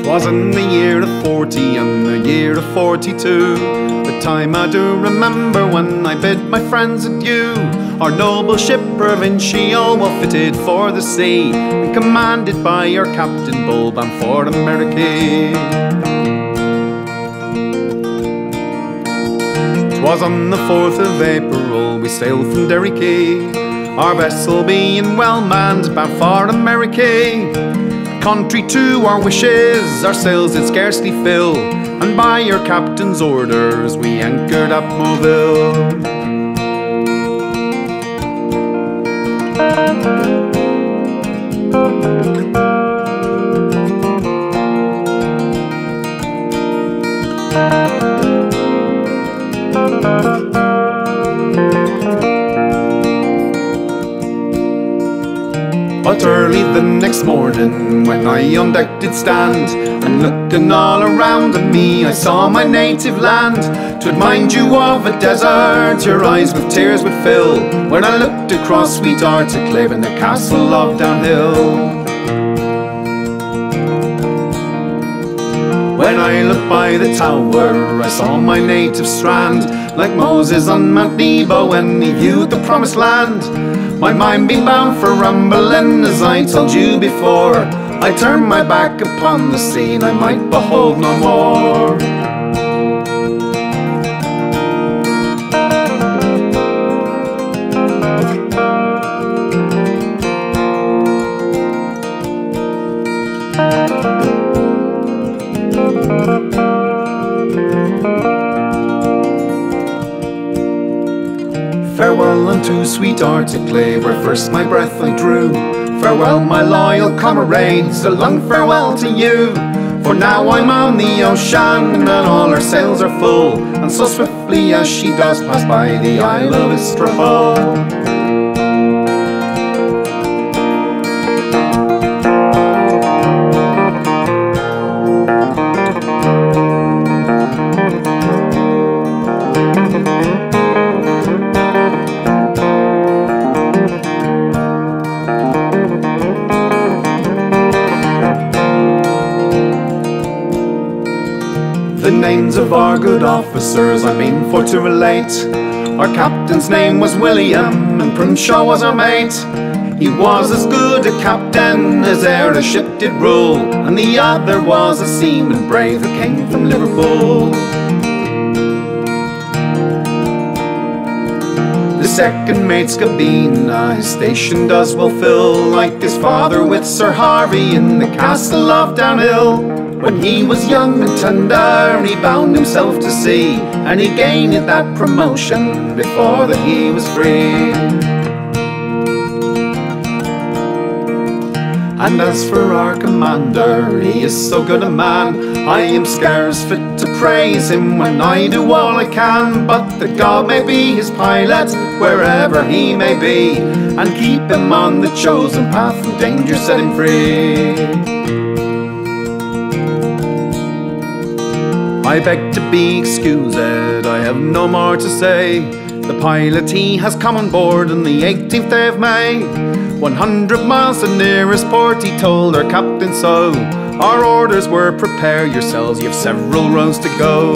'Twas in the year of 40 and the year of 42, the time I do remember when I bid my friends adieu. Our noble ship provincial, well fitted for the sea, and commanded by our Captain Bull, bound for America. 'Twas on the 4th of April we sailed from Derry Quay, our vessel being well manned, bound for America. Contrary to our wishes, our sails did scarcely fill, and by our captain's orders we anchored at Moville. But early the next morning, when I on deck did stand, and looking all around at me, I saw my native land. 'Twould mind you of a desert, your eyes with tears would fill, when I looked across sweet Articlave and the castle of Downhill. When I looked by the tower, I saw my native strand, like Moses on Mount Nebo when he viewed the promised land. My mind being bound for rumbling, as I told you before, I turned my back upon the scene I might behold no more. Farewell unto sweet Articlave, where first my breath I drew. Farewell, my loyal comrades, a long farewell to you. For now I'm on the ocean, and all our sails are full, and so swiftly as she does pass by the Isle of Istrahul. The names of our good officers I mean for to relate. Our captain's name was William, and Prinshaw was our mate. He was as good a captain as e'er a ship did rule, and the other was a seaman brave who came from Liverpool. The second mate's cabine his station does well fill, like his father with Sir Harvey in the castle of Downhill. When he was young and tender, he bound himself to sea, and he gained that promotion before that he was free. And as for our commander, he is so good a man, I am scarce fit to praise him when I do all I can. But that God may be his pilot wherever he may be, and keep him on the chosen path from danger set him free. I beg to be excused, I have no more to say. The pilot he has come on board on the 18th day of May. 100 miles the nearest port, he told our captain so. Our orders were prepare yourselves, you have several roads to go.